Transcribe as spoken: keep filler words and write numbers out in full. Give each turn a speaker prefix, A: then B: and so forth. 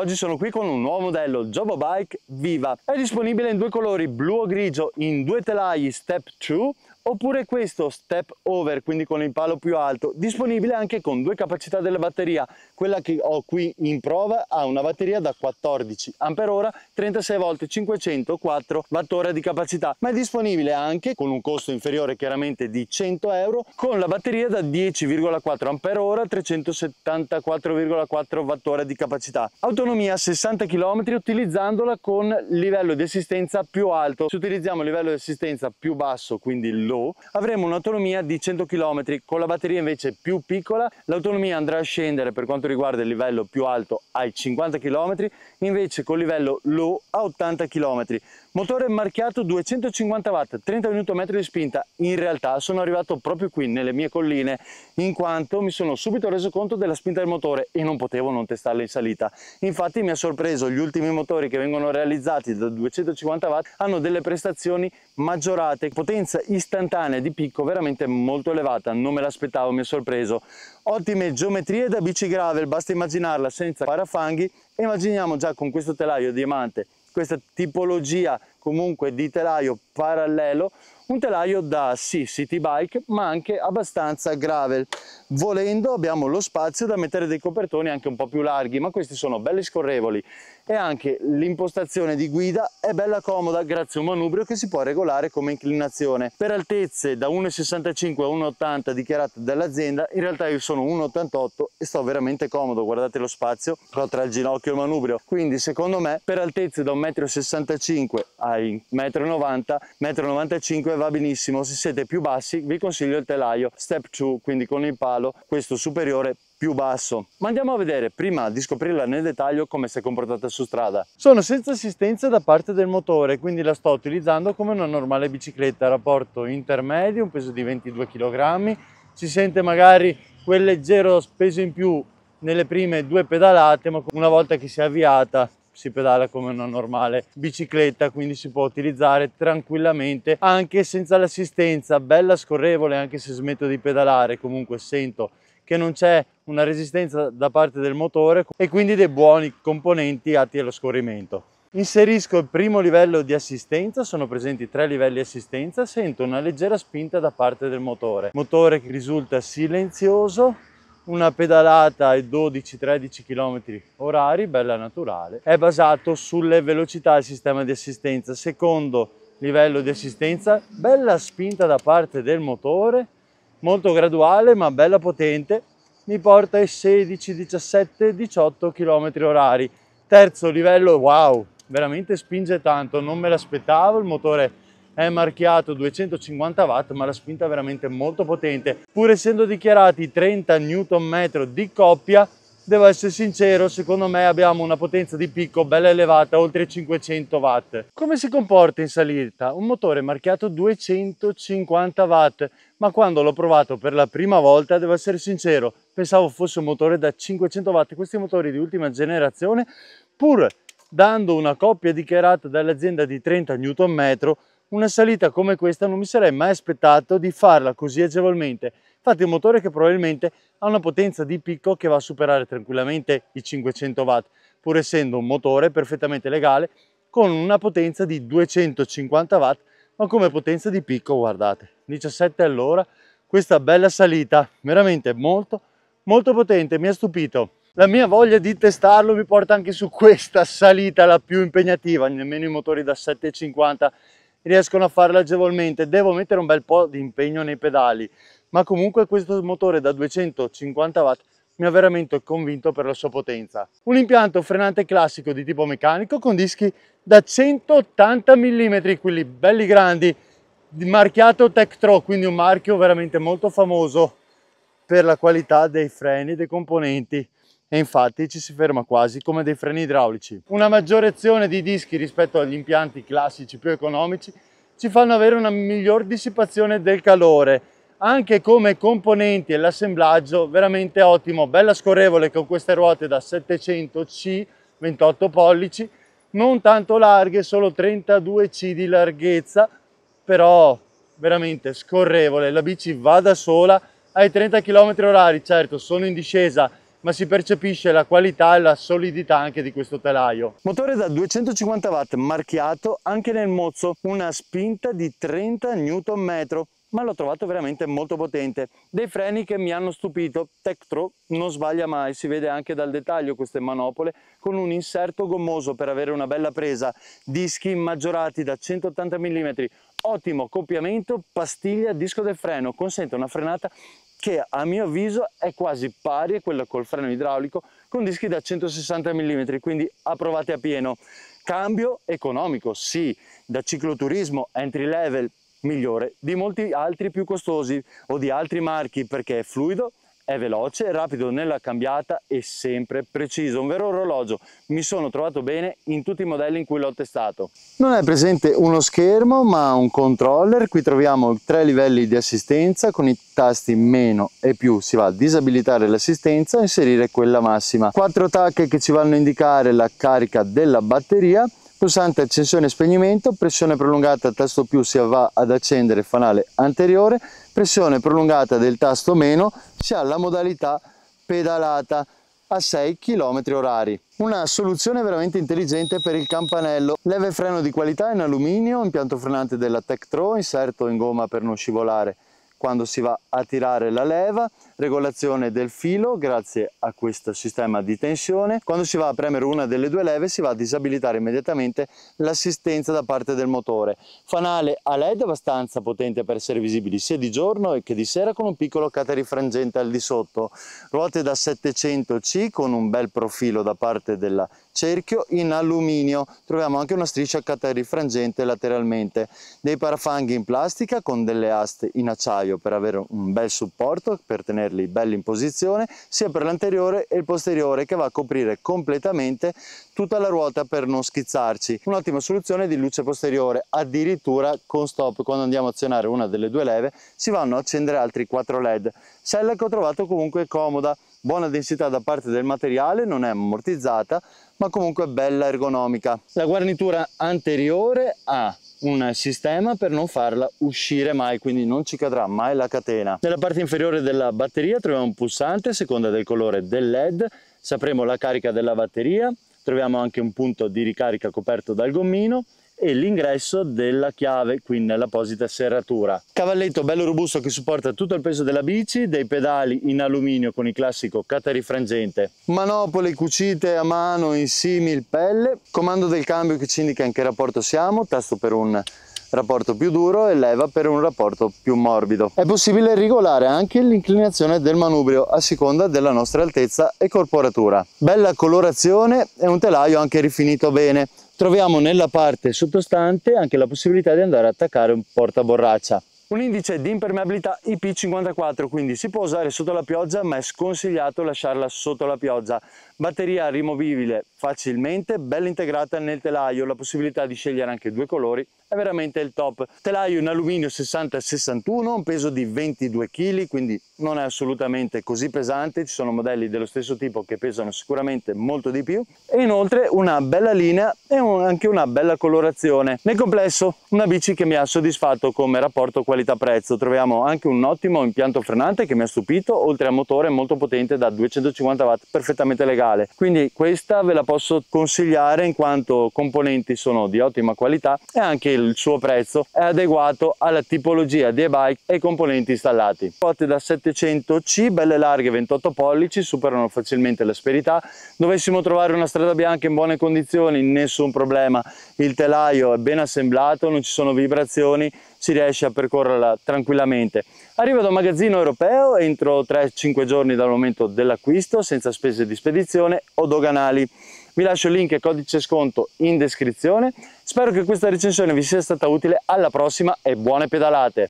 A: Oggi sono qui con un nuovo modello Jobo Bike Viva. È disponibile in due colori, blu o grigio, in due telai Step due, oppure questo Step Over, quindi con il palo più alto, disponibile anche con due capacità della batteria. Quella che ho qui in prova ha una batteria da quattordici ampere ora, trentasei volt, cinquecentoquattro watt di capacità, ma è disponibile anche con un costo inferiore chiaramente di cento euro, con la batteria da dieci virgola quattro ampere ora, trecentosettantaquattro virgola quattro watt di capacità. Autonomia sessanta chilometri utilizzandola con livello di assistenza più alto. Se utilizziamo il livello di assistenza più basso, quindi low, avremo un'autonomia di cento chilometri. Con la batteria invece più piccola l'autonomia andrà a scendere per quanto riguarda il livello più alto ai cinquanta chilometri, invece col livello low a ottanta chilometri. Motore marchiato duecentocinquanta watt, trenta newton metri di spinta. In realtà sono arrivato proprio qui nelle mie colline in quanto mi sono subito reso conto della spinta del motore e non potevo non testarla in salita. Infatti mi ha sorpreso, gli ultimi motori che vengono realizzati da duecentocinquanta watt hanno delle prestazioni maggiorate, potenza istantanea di picco veramente molto elevata, non me l'aspettavo, mi ha sorpreso. Ottime geometrie da bici gravel, basta immaginarla senza parafanghi. E immaginiamo già con questo telaio diamante, questa tipologia comunque di telaio parallelo, un telaio da sì city bike ma anche abbastanza gravel. Volendo abbiamo lo spazio da mettere dei copertoni anche un po' più larghi, ma questi sono belli scorrevoli e anche l'impostazione di guida è bella comoda grazie a un manubrio che si può regolare come inclinazione. Per altezze da uno virgola sessantacinque a uno virgola ottanta dichiarate dall'azienda, in realtà io sono uno virgola ottantotto e sto veramente comodo, guardate lo spazio però tra il ginocchio e il manubrio, quindi secondo me per altezze da un metro e sessantacinque ai uno virgola novanta, uno virgola novantacinque va benissimo. Se siete più bassi vi consiglio il telaio Step due, quindi con il palo questo superiore più basso. Ma andiamo a vedere prima di scoprirla nel dettaglio come si è comportata su strada. Sono senza assistenza da parte del motore, quindi la sto utilizzando come una normale bicicletta, rapporto intermedio, un peso di ventidue chilogrammi. Si sente magari quel leggero peso in più nelle prime due pedalate, ma una volta che si è avviata si pedala come una normale bicicletta, quindi si può utilizzare tranquillamente anche senza l'assistenza. Bella scorrevole, anche se smetto di pedalare comunque sento che non c'è una resistenza da parte del motore e quindi dei buoni componenti atti allo scorrimento. Inserisco il primo livello di assistenza, sono presenti tre livelli di assistenza, sento una leggera spinta da parte del motore. Motore che risulta silenzioso, una pedalata ai dodici tredici chilometri orari, bella naturale. È basato sulle velocità del sistema di assistenza. Secondo livello di assistenza, bella spinta da parte del motore, molto graduale ma bella potente, mi porta ai sedici diciassette diciotto chilometri orari. Terzo livello, wow, veramente spinge tanto, non me l'aspettavo. Il motore è marchiato duecentocinquanta watt, ma la spinta è veramente molto potente. Pur essendo dichiarati trenta newton metri di coppia, devo essere sincero, secondo me abbiamo una potenza di picco bella elevata, oltre cinquecento watt. Come si comporta in salita? Un motore marchiato duecentocinquanta watt, ma quando l'ho provato per la prima volta, devo essere sincero, pensavo fosse un motore da cinquecento watt. Questi motori di ultima generazione, pur dando una coppia dichiarata dall'azienda di trenta newton metri, una salita come questa non mi sarei mai aspettato di farla così agevolmente. Infatti è un motore che probabilmente ha una potenza di picco che va a superare tranquillamente i cinquecento watt, pur essendo un motore perfettamente legale con una potenza di duecentocinquanta watt, ma come potenza di picco guardate, diciassette all'ora. Questa bella salita veramente molto molto potente, mi ha stupito. La mia voglia di testarlo mi porta anche su questa salita, la più impegnativa. Nemmeno i motori da settecentocinquanta riescono a farla agevolmente, devo mettere un bel po' di impegno nei pedali, ma comunque questo motore da duecentocinquanta watt mi ha veramente convinto per la sua potenza. Un impianto frenante classico di tipo meccanico con dischi da centottanta millimetri, quelli belli grandi, marchiato Tektro, quindi un marchio veramente molto famoso per la qualità dei freni e dei componenti, e infatti ci si ferma quasi come dei freni idraulici. Una maggiore azione di dischi rispetto agli impianti classici più economici ci fanno avere una miglior dissipazione del calore. Anche come componenti e l'assemblaggio veramente ottimo, bella scorrevole con queste ruote da settecento C, ventotto pollici, non tanto larghe, solo trentadue C di larghezza, però veramente scorrevole, la bici va da sola ai trenta chilometri orari. Certo sono in discesa, ma si percepisce la qualità e la solidità anche di questo telaio. Motore da duecentocinquanta watt marchiato anche nel mozzo, una spinta di trenta newton metro, ma l'ho trovato veramente molto potente. Dei freni che mi hanno stupito. Tektro non sbaglia mai, si vede anche dal dettaglio queste manopole con un inserto gommoso per avere una bella presa, dischi maggiorati da centottanta millimetri, ottimo accoppiamento, pastiglia, disco del freno, consente una frenata che a mio avviso è quasi pari a quella col freno idraulico con dischi da centosessanta millimetri, quindi approvate a pieno. Cambio economico, sì, da cicloturismo entry level migliore di molti altri più costosi o di altri marchi, perché è fluido, è veloce, rapido nella cambiata e sempre preciso, un vero orologio. Mi sono trovato bene in tutti i modelli in cui l'ho testato. Non è presente uno schermo ma un controller. Qui troviamo tre livelli di assistenza, con i tasti meno e più si va a disabilitare l'assistenza e inserire quella massima. Quattro tacche che ci vanno a indicare la carica della batteria, pulsante accensione e spegnimento, pressione prolungata, tasto più si va ad accendere il fanale anteriore, pressione prolungata del tasto meno si ha la modalità pedalata a sei chilometri orari. Una soluzione veramente intelligente per il campanello. Leve freno di qualità in alluminio, impianto frenante della Tektro, inserto in gomma per non scivolare quando si va a tirare la leva, regolazione del filo grazie a questo sistema di tensione. Quando si va a premere una delle due leve si va a disabilitare immediatamente l'assistenza da parte del motore. Fanale a led abbastanza potente per essere visibili sia di giorno che di sera, con un piccolo catarifrangente al di sotto. Ruote da settecento C con un bel profilo da parte della cerchio in alluminio. Troviamo anche una striscia catarifrangente lateralmente. Dei parafanghi in plastica con delle aste in acciaio per avere un bel supporto, per tenerli belli in posizione, sia per l'anteriore e il posteriore, che va a coprire completamente tutta la ruota per non schizzarci. Un'ottima soluzione di luce posteriore, addirittura con stop. Quando andiamo a azionare una delle due leve si vanno a accendere altri quattro led. Sella che ho trovato comunque comoda, buona densità da parte del materiale, non è ammortizzata ma comunque bella ergonomica. La guarnitura anteriore ha un sistema per non farla uscire mai, quindi non ci cadrà mai la catena. Nella parte inferiore della batteria troviamo un pulsante a seconda del colore del led, sapremo la carica della batteria. Troviamo anche un punto di ricarica coperto dal gommino e l'ingresso della chiave qui nell'apposita serratura. Cavalletto bello robusto che supporta tutto il peso della bici, dei pedali in alluminio con il classico catarifrangente, manopole cucite a mano in simil pelle, comando del cambio che ci indica in che rapporto siamo, tasto per un rapporto più duro e leva per un rapporto più morbido. È possibile regolare anche l'inclinazione del manubrio a seconda della nostra altezza e corporatura. Bella colorazione e un telaio anche rifinito bene. Troviamo nella parte sottostante anche la possibilità di andare ad attaccare un portaborraccia. Un indice di impermeabilità I P cinquantaquattro, quindi si può usare sotto la pioggia, ma è sconsigliato lasciarla sotto la pioggia. Batteria rimovibile facilmente, bella integrata nel telaio, la possibilità di scegliere anche due colori è veramente il top. Telaio in alluminio sessanta sessantuno, un peso di ventidue chili, quindi non è assolutamente così pesante. Ci sono modelli dello stesso tipo che pesano sicuramente molto di più, e inoltre una bella linea e un, anche una bella colorazione. Nel complesso una bici che mi ha soddisfatto come rapporto qualità-prezzo. Troviamo anche un ottimo impianto frenante che mi ha stupito, oltre a motore molto potente da duecentocinquanta watt, perfettamente legale. Quindi questa ve la posso consigliare in quanto componenti sono di ottima qualità e anche il suo prezzo è adeguato alla tipologia di e-bike e componenti installati. Ruote da settecento C, belle larghe, ventotto pollici, superano facilmente l'asperità. Dovessimo trovare una strada bianca in buone condizioni, nessun problema, il telaio è ben assemblato, non ci sono vibrazioni, si riesce a percorrerla tranquillamente. Arriva da un magazzino europeo entro tre cinque giorni dal momento dell'acquisto, senza spese di spedizione o doganali. Vi lascio il link e codice sconto in descrizione. Spero che questa recensione vi sia stata utile. Alla prossima e buone pedalate!